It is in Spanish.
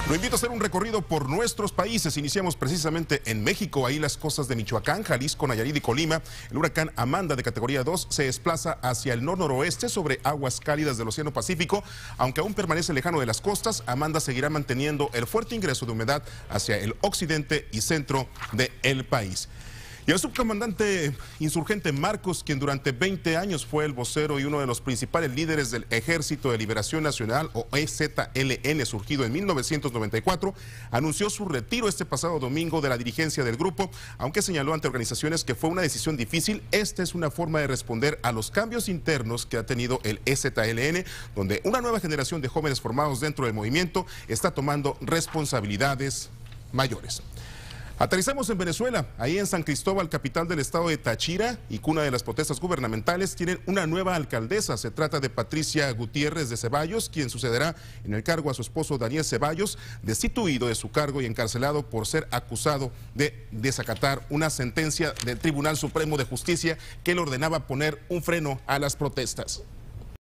Lo invito a hacer un recorrido por nuestros países. Iniciamos precisamente en México, ahí las costas de Michoacán, Jalisco, Nayarit y Colima. El huracán Amanda de categoría 2 se desplaza hacia el noroeste sobre aguas cálidas del Océano Pacífico. Aunque aún permanece lejano de las costas, Amanda seguirá manteniendo el fuerte ingreso de humedad hacia el occidente y centro del país. Y el subcomandante insurgente Marcos, quien durante 20 años fue el vocero y uno de los principales líderes del Ejército de Liberación Nacional, o EZLN, surgido en 1994, anunció su retiro este pasado domingo de la dirigencia del grupo, aunque señaló ante organizaciones que fue una decisión difícil. Esta es una forma de responder a los cambios internos que ha tenido el EZLN, donde una nueva generación de jóvenes formados dentro del movimiento está tomando responsabilidades mayores. Aterrizamos en Venezuela, ahí en San Cristóbal, capital del estado de Táchira y cuna de las protestas gubernamentales. Tienen una nueva alcaldesa. Se trata de Patricia Gutiérrez de Ceballos, quien sucederá en el cargo a su esposo Daniel Ceballos, destituido de su cargo y encarcelado por ser acusado de desacatar una sentencia del Tribunal Supremo de Justicia que le ordenaba poner un freno a las protestas.